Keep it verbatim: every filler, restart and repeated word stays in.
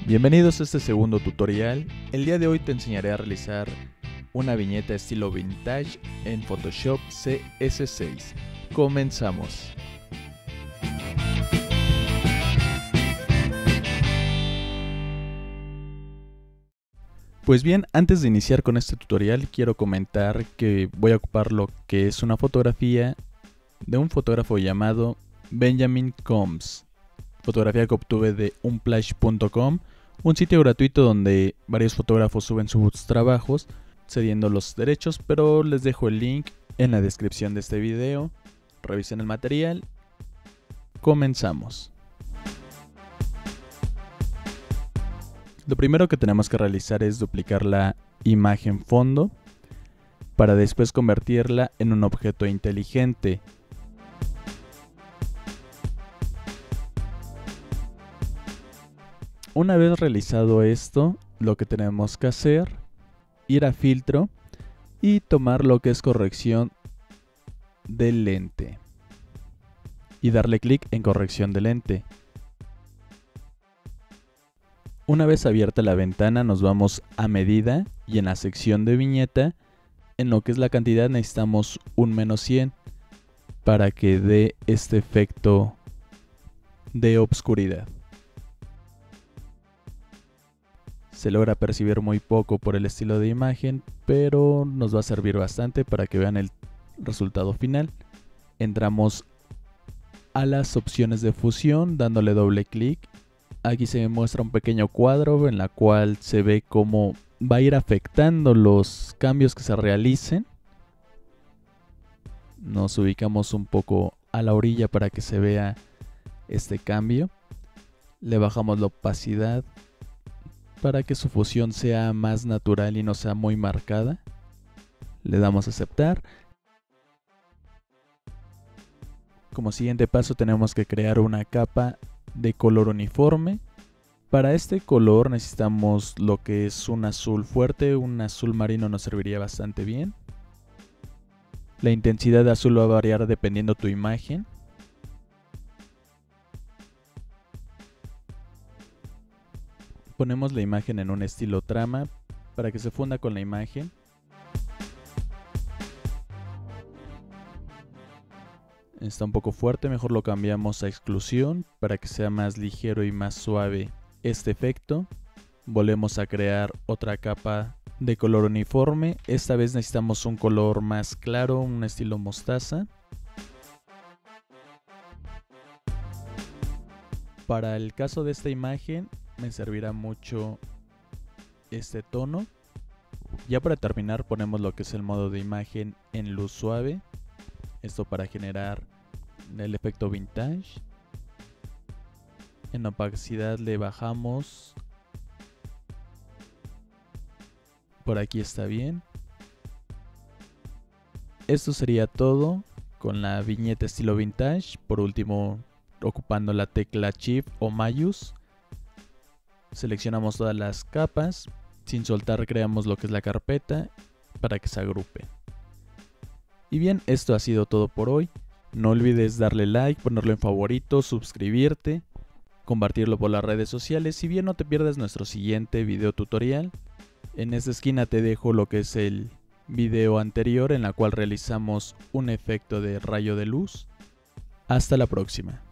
Bienvenidos a este segundo tutorial. El día de hoy te enseñaré a realizar una viñeta estilo vintage en Photoshop C S seis. Comenzamos. Pues bien, antes de iniciar con este tutorial quiero comentar que voy a ocupar lo que es una fotografía de un fotógrafo llamado Benjamin Combs. Fotografía que obtuve de unsplash punto com, un sitio gratuito donde varios fotógrafos suben sus trabajos cediendo los derechos, pero les dejo el link en la descripción de este video. Revisen el material. Comenzamos. Lo primero que tenemos que realizar es duplicar la imagen fondo para después convertirla en un objeto inteligente. Una vez realizado esto, lo que tenemos que hacer, ir a filtro y tomar lo que es corrección de lente y darle clic en corrección de lente. Una vez abierta la ventana, nos vamos a medida y en la sección de viñeta, en lo que es la cantidad, necesitamos un menos cien para que dé este efecto de obscuridad. Se logra percibir muy poco por el estilo de imagen, pero nos va a servir bastante para que vean el resultado final. Entramos a las opciones de fusión dándole doble clic. Aquí se muestra un pequeño cuadro en la cual se ve cómo va a ir afectando los cambios que se realicen. Nos ubicamos un poco a la orilla para que se vea este cambio. Le bajamos la opacidad para que su fusión sea más natural y no sea muy marcada. Le damos a aceptar. Como siguiente paso tenemos que crear una capa de color uniforme. Para este color necesitamos lo que es un azul fuerte, un azul marino nos serviría bastante bien. La intensidad de azul va a variar dependiendo tu imagen. Ponemos la imagen en un estilo trama para que se funda con la imagen. Está un poco fuerte, mejor lo cambiamos a exclusión para que sea más ligero y más suave este efecto. Volvemos a crear otra capa de color uniforme. Esta vez necesitamos un color más claro, un estilo mostaza. Para el caso de esta imagen me servirá mucho este tono. Ya para terminar ponemos lo que es el modo de imagen en luz suave. Esto para generar el efecto vintage. En opacidad le bajamos. Por aquí está bien. Esto sería todo con la viñeta estilo vintage. Por último, ocupando la tecla Shift o Mayús, seleccionamos todas las capas. Sin soltar creamos lo que es la carpeta para que se agrupe. Y bien, esto ha sido todo por hoy. No olvides darle like, ponerlo en favorito, suscribirte, compartirlo por las redes sociales. Si bien no te pierdas nuestro siguiente video tutorial. En esta esquina te dejo lo que es el video anterior en la cual realizamos un efecto de rayo de luz. Hasta la próxima.